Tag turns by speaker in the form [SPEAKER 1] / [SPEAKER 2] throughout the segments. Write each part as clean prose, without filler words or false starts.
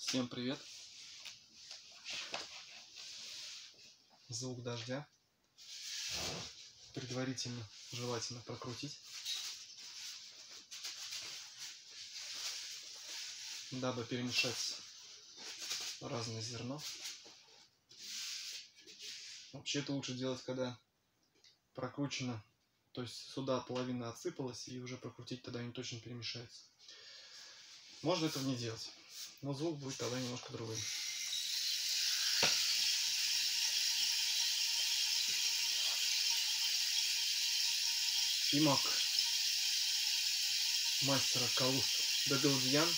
[SPEAKER 1] Всем привет! Звук дождя. Предварительно желательно прокрутить, дабы перемешать разное зерно. Вообще это лучше делать, когда прокручено, то есть сюда половина отсыпалась, и уже прокрутить, тогда они точно перемешаются. Можно этого не делать, но звук будет тогда немножко другой. Пимак мастера Калуст Дагалдьян,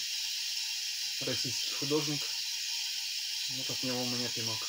[SPEAKER 1] российский художник. Вот от него у меня пимак.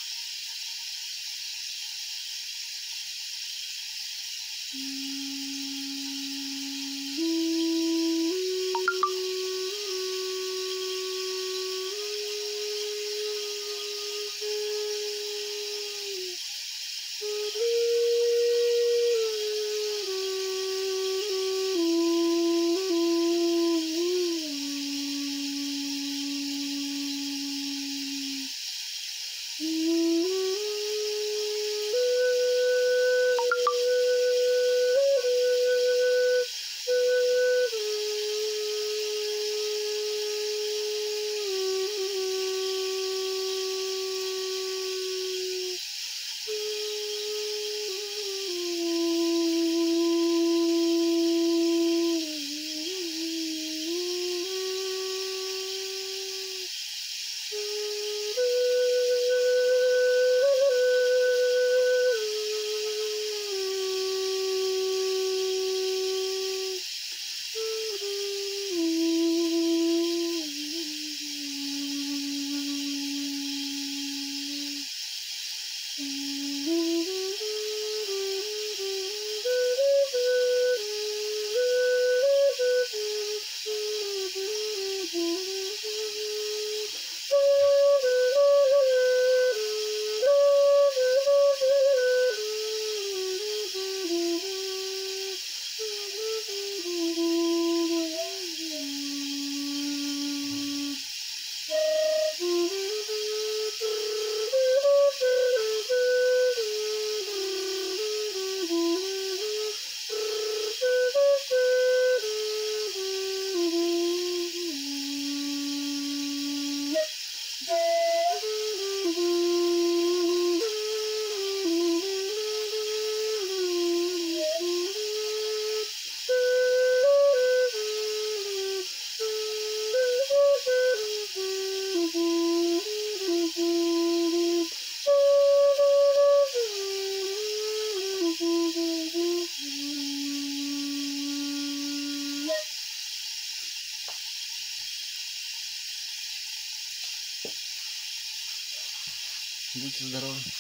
[SPEAKER 1] Будьте здоровы!